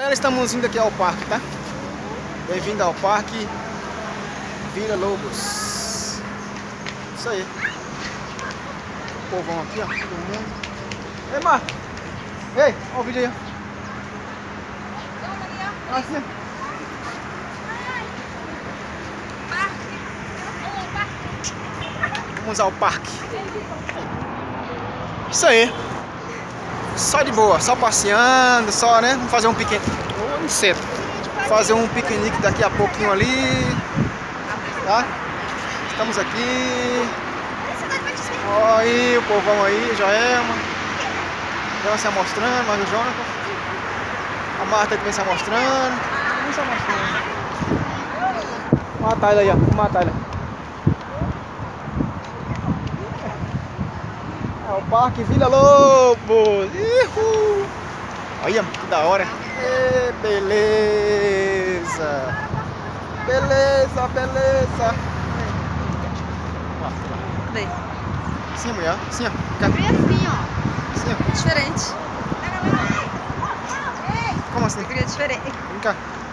Galera, estamos indo aqui ao parque, tá? Bem-vindo ao parque Vila Lobos. Isso aí. O povão aqui, ó, todo mundo. Ei, Marco! Ei, olha o vídeo aí, ó. Assim. Vamos ao parque. Isso aí. Só de boa, só passeando, só, né? Vamos fazer um piquenique. Oh, inseto. Fazer um piquenique daqui a pouquinho ali. Tá? Estamos aqui. Olha aí, o povão aí, Joelma. Joelma se amostrando, mas o Jonathan. A Marta também se amostrando. Vamos se amostrando. Vamos matar ele aí, ó. Vamos matar ele. É o Parque Vila Lobos. Uhul. Olha, que da hora. E, beleza. Beleza, beleza. Vem. Sim, mulher. Sim, ó. Abri assim, ó. Sim, ó. Diferente. Como assim? Eu queria diferente. Vem cá.